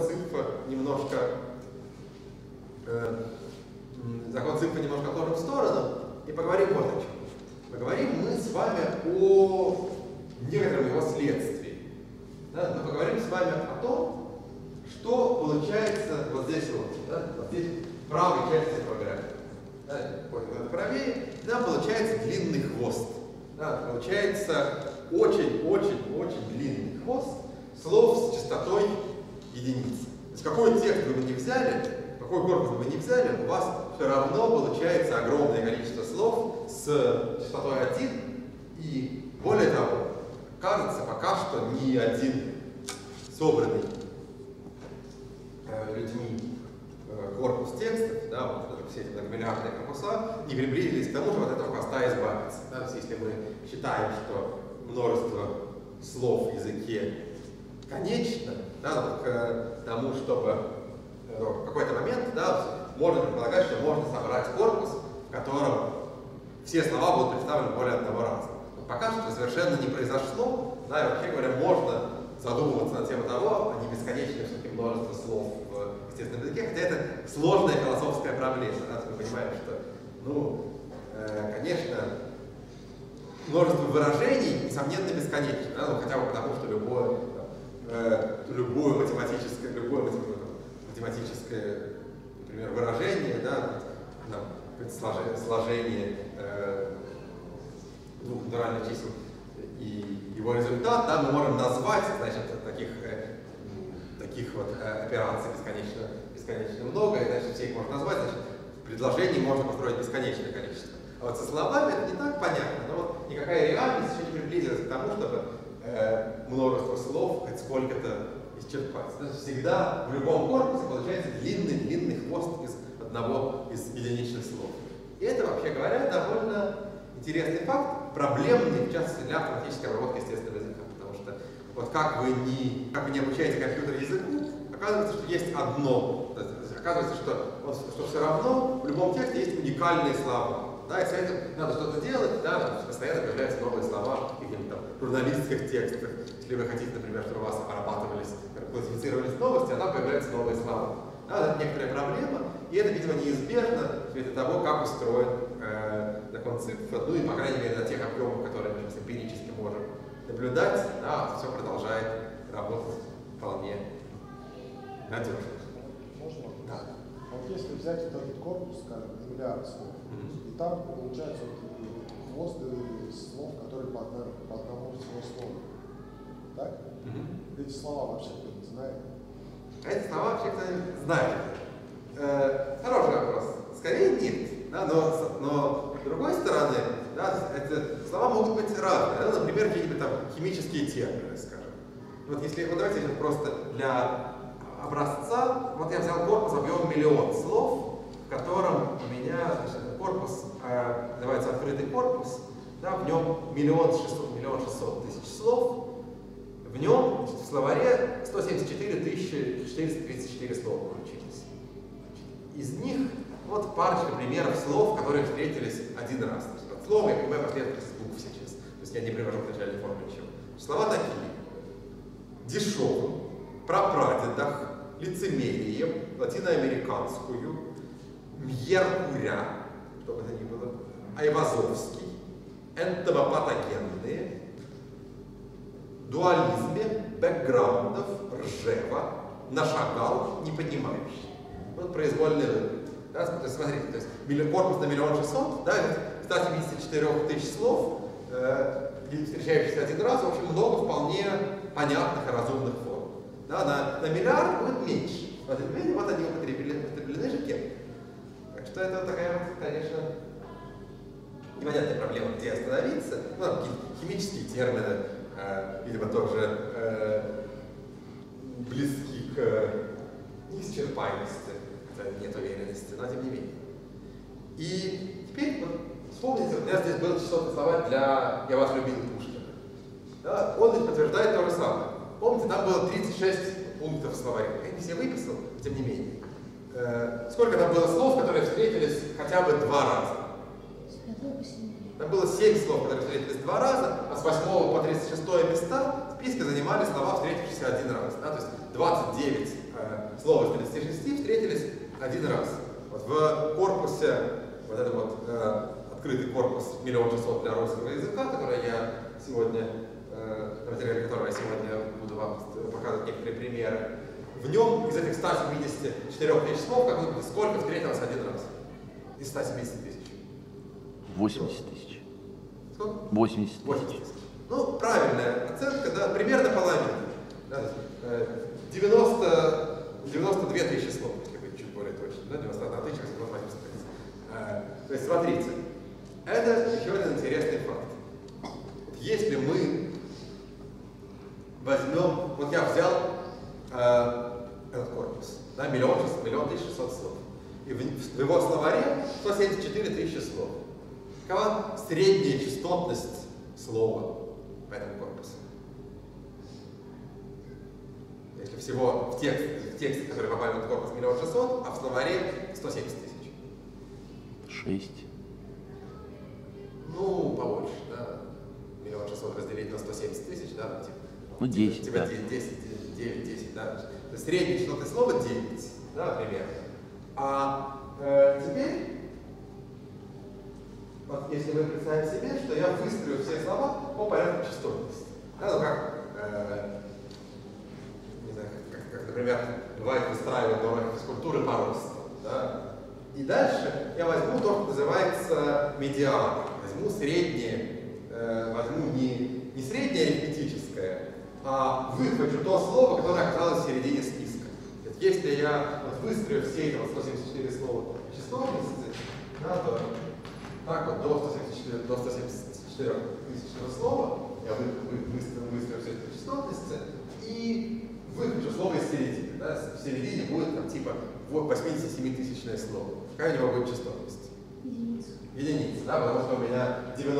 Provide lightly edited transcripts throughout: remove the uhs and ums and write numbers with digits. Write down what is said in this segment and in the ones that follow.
цифра немножко отложим в сторону и поговорим вот о чем. Поговорим мы с вами о некотором его следствии. Да? Мы поговорим с вами о том, что получается вот здесь вот, да? Вот здесь в правой части программы. Да? Правее, да, получается длинный хвост. Да? Получается очень-очень-очень длинный хвост слов с частотой единицы. То есть какой текст вы бы не взяли, какой корпус бы вы не взяли, у вас все равно получается огромное количество слов с частотой 1. И более того, кажется пока что ни один собранный людьми корпус текстов, да, вот все эти многомиллиардные корпуса, не приблизились к тому, что от этого хвоста избавиться. Да, то есть, если мы считаем, что множество слов в языке конечно, да, к тому, чтобы в какой-то момент, да, можно предполагать, что можно собрать корпус, в котором все слова будут представлены более одного раза. Но пока что совершенно не произошло, да, и вообще говоря, можно задумываться на тему того, а не бесконечное все-таки множество слов в естественном языке, хотя это сложная философская проблема. Да, мы понимаем, что, ну, конечно, множество выражений, несомненно, бесконечно, да, ну, хотя бы потому, что любое математическое, например, выражение, да, сложение двух натуральных чисел и его результат, да, мы можем назвать, значит, таких вот операций бесконечно много, и значит, все их можно назвать, значит, предложений можно построить бесконечное количество. А вот со словами это не так понятно, но вот никакая реальность еще не приблизилась к тому, чтобы множество слов хоть сколько-то исчерпать. Значит, всегда в любом корпусе получается длинный хвост из единичных слов. И это, вообще говоря, довольно интересный факт, проблемный, в частности, для автоматической обработки естественного языка. Потому что вот как вы не обучаете компьютер языку, оказывается, что есть одно. Оказывается, что все равно в любом тексте есть уникальные слова. Да, и с этим надо что-то делать, да, постоянно появляются новые слова в каких-нибудь там журналистских текстах. Если вы хотите, например, чтобы у вас обрабатывались, классифицировались новости, а там появляются новые слова. Да, это некоторая проблема, и это, видимо, неизбежно в свете того, как устроен закон цифр, ну и, по крайней мере, на тех объемах, которые мы сейчас эмпирически можем наблюдать, да, все продолжает работать вполне надежно. Можно? Да. Вот если взять вот этот корпус, скажем, миллиард слов, и там получается вот хвост слов, которые по одному всего слова. Так? Эти слова вообще кто-то знает? Эти слова вообще кто-нибудь знает. Хороший вопрос. Скорее нет. Да, но с другой стороны, да, эти слова могут быть разные. Да, например, какие-нибудь там химические термины, скажем. Вот если вот давайте сейчас просто для образца, вот я взял корпус объемом 1 000 000 слов, в котором у меня, значит, корпус называется открытый корпус, да, в нем 1 600 000 слов. В нем, значит, в словаре 174 434 слова получилось. Из них вот парочка примеров слов, которые встретились один раз. Под словом я понимаю последовательность букв сейчас. То есть я не привожу к начальной форме ничего. Слова такие: дешевым, прапрадедах, лицемерием, латиноамериканскую, мьеркуря, что бы это ни было, айвазовский, энтомопатогенные, дуализме, бэкграундов, ржева, нашагал, непонимающий. Вот произвольный выбор. Да, смотрите, то есть корпус на 1 600 000, да, 174 000 слов, встречающихся один раз, в общем, много вполне понятных и разумных форм. Да, на миллиард будет меньше. Но тем не менее, вот они употреблены же кем. Так что это такая вот, конечно, непонятная проблема, где остановиться. Ну, химические термины, видимо, тоже близки к неисчерпаемости, нет уверенности, но тем не менее. И теперь вот, вспомните, у меня здесь был число словарь для «Я вас любил» Пушкина. Да, он ведь подтверждает то же самое. Помните, там было 36 пунктов в словаре. Я не все выписал, тем не менее. Сколько там было слов, которые встретились хотя бы 2 раза? Там было 7 слов, которые встретились 2 раза, а с 8 по 36 места в списке занимали слова, встретившиеся 1 раз. Да? То есть 29 слова из 36 встретились один раз. Вот в корпусе, вот этот вот открытый корпус 1 600 000 для русского языка, который я сегодня, на материале которого я сегодня буду вам показывать некоторые примеры, в нем из этих 174 тысяч слов, как вы думаете, сколько встретилось один раз? Из 170 тысяч. 80 тысяч. Сколько? 80 тысяч. Ну, правильная оценка, да, примерно половина. Да, 92 тысячи слов, если быть чуть более точно. Да, 91 тысяча 880. То есть, смотрите, это еще один интересный факт. Если мы возьмем, вот я взял этот корпус, да, 1 600 слов, и в его словаре 174 тысячи слов. Какова средняя частотность слова в этом корпусе? Если всего в тексте, который попали в этот корпус 1 600 000, а в словаре 170 тысяч. 6. Ну, побольше, да. 1 600 000 разделить на 170 тысяч, да, типа. Ну, 10, типа да. 9-10, да. То есть средняя частотность слова 9, да, примерно. А теперь, вот если вы представите себе, что я выстрою все слова по порядку частотности. Да, ну как, не знаю, как, например, бывает выстраивать на уроках физкультуры по росту. Да? И дальше я возьму то, что называется медианой. Возьму среднее, возьму не среднее арифметическое, а выхвачу то слово, которое оказалось в середине списка. Если я выстрою все эти 174 слова частотности, да, то так вот до 174 тысячного слова я выстрою все эти частотности и выхвачу слово из середины. Да. В середине будет там типа 87-тысячное слово. Какая у него будет частотность? Единица, да, потому что у меня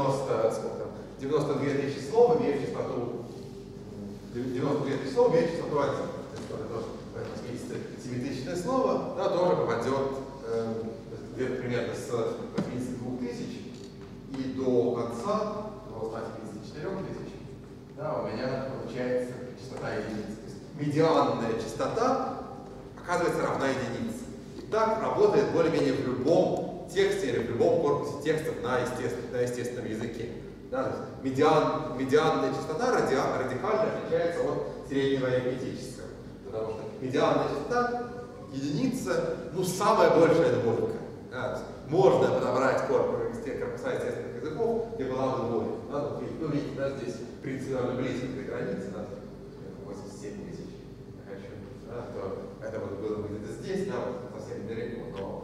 92 тысячи слов имеют частоту 92 тысячи слов имеют частоту 1. То есть 87-тысячное слово, да, тоже попадет где-то примерно с 82 тысяч и до конца, до 174 тысяч, да, у меня получается частота единицы. То есть медианная частота оказывается равна единице. И так работает более-менее в любом тексте или в любом корпусе текстов на естественном языке. Да, медианная частота радикально отличается от среднего арифметического. Потому что медианная частота единица, ну, самая большая двойка. Да, можно подобрать корпуса естественных языков, где была бы двойка. Да, ну, видите, да, здесь принципиально близко к границе, да, 87 тысяч. Да, то это вот было бы где-то здесь, да, вот совсем далеко, но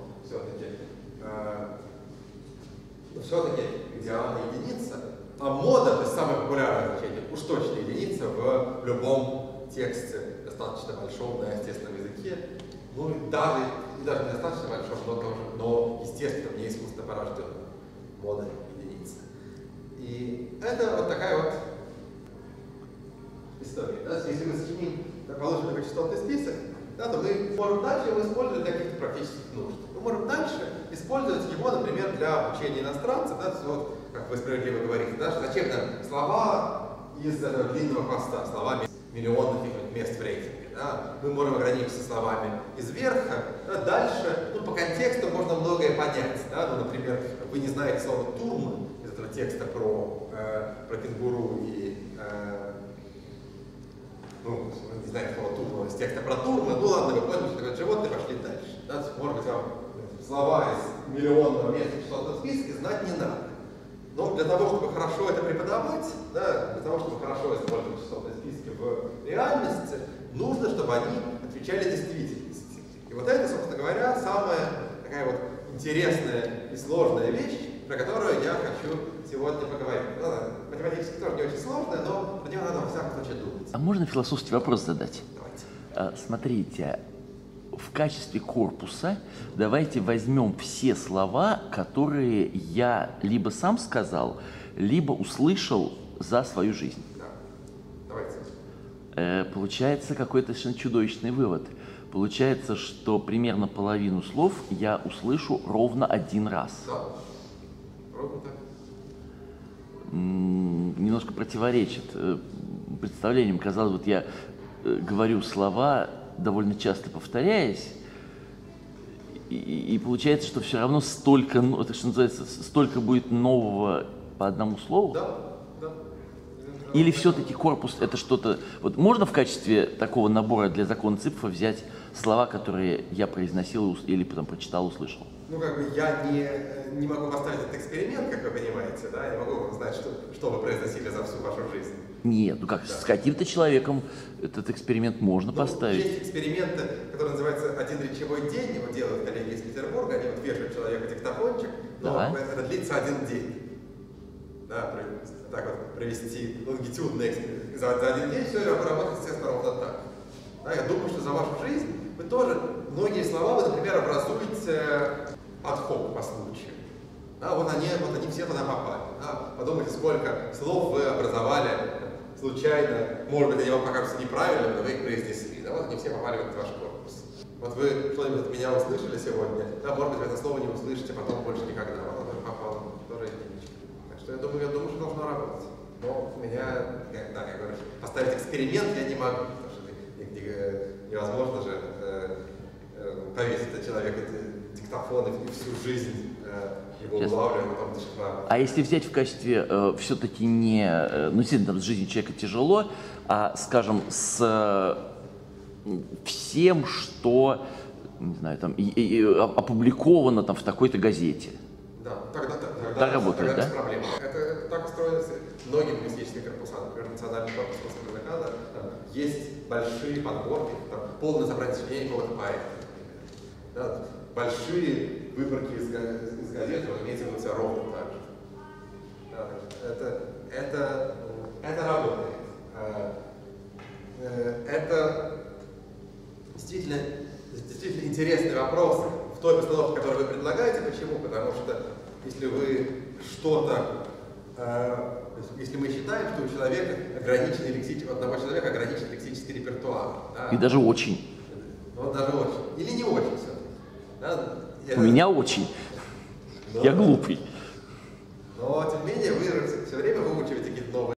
все-таки медианная единица, а мода, то есть самое популярное значение, уж точно единица в любом тексте достаточно большом на естественном языке, ну и даже недостаточно большом, но естественно, не искусственно порожденном. Мода единица. И это вот такая вот история. Да? Если мы сочиним положим такой частотный список, да, то мы можем дальше его использовать для каких-то практических нужд. Мы можем дальше использовать его, например, для обучения иностранцев, да, вот, как вы справедливо говорите, да, что зачем нам слова из длинного хвоста, словами миллионных мест в рейтинге. Да. Мы можем ограничиться словами из верха, да, дальше, ну, по контексту можно многое понять. Да, ну, например, вы не знаете слово «турм» из этого текста про кенгуру и ну, не знаю, слово «турма» из текста про турма, ну ладно, вы поняли, что такое животное, пошли дальше. Да? Может быть, вам слова из миллионного места в частотном списке знать не надо. Но для того, чтобы хорошо это преподавать, да, для того, чтобы хорошо использовать частотные списки в реальности, нужно, чтобы они отвечали действительности. И вот это, собственно говоря, самая такая вот интересная и сложная вещь, про которую я хочу сегодня поговорить. Ну, математически тоже не очень сложная, но про нее надо во всяком случае думать. А можно философский вопрос задать? Давайте. Смотрите, в качестве корпуса давайте возьмем все слова, которые я либо сам сказал, либо услышал за свою жизнь. Да. Давайте. Получается какой-то совершенно чудовищный вывод. Получается, что примерно половину слов я услышу ровно один раз. Да. Ровно так. Немножко противоречит представлениям. Казалось, вот я говорю слова довольно часто повторяясь, и получается, что все равно столько, это что называется, столько будет нового по одному слову? Да, да. Или все-таки корпус это что-то... Вот можно в качестве такого набора для закона Цыпфа взять слова, которые я произносил или потом прочитал, услышал? Ну, как бы я не могу поставить этот эксперимент, как вы понимаете, да, я не могу знать, что вы произносили за всю вашу жизнь. Нет, ну как, с каким-то человеком этот эксперимент можно поставить. Есть эксперименты, которые называются «Один речевой день», его делают коллеги из Петербурга, они вот вешают человека диктофончик, но Да. это длится 1 день. Да, так вот, провести лонгитюдный эксперимент. За 1 день все работает, естественно, ровно так. Да, я думаю, что за вашу жизнь вы тоже, многие слова вы, например, образуете ad-hoc по случаю. Да, вот они все туда попали. Да. Подумайте, сколько слов вы образовали случайно, может быть, они вам покажутся неправильными, но вы их произнесли. Да, вот они все попали в этот ваш корпус. Вот вы что-нибудь от меня услышали сегодня, да, может быть, вы это слово не услышите, потом больше никогда. Вот оно попало тоже единичка. Так что я думаю, что должно работать. Но у меня, да, я говорю, поставить эксперимент я не могу, потому что невозможно же повесить на человека диктофон и всю жизнь его улавливать, а потом дешифровать. А если взять в качестве все-таки не, ну, действительно, там, с жизнью человека тяжело, а, скажем, с всем, что, не знаю, там, опубликовано там в такой-то газете. Да, тогда работает, да? без проблем. Это так устроено многие лингвистические корпуса, например, национальный корпус русского языка, да, там есть большие подборки, там, полное собрание сочинений какого-то поэта. Да, большие выборки из газет, вот, имеется в виду все ровно так же. Да, это работает. Это действительно интересный вопрос в той постановке, которую вы предлагаете. Почему? Потому что если вы что-то, если мы считаем, что у человека ограниченный лексический, у одного человека ограниченный лексический репертуар. Да, И даже очень. вот даже очень. Или не очень все-таки. Да, У меня очень. Но, Я глупый. но, тем не менее, вы все время выучиваете какие-то новые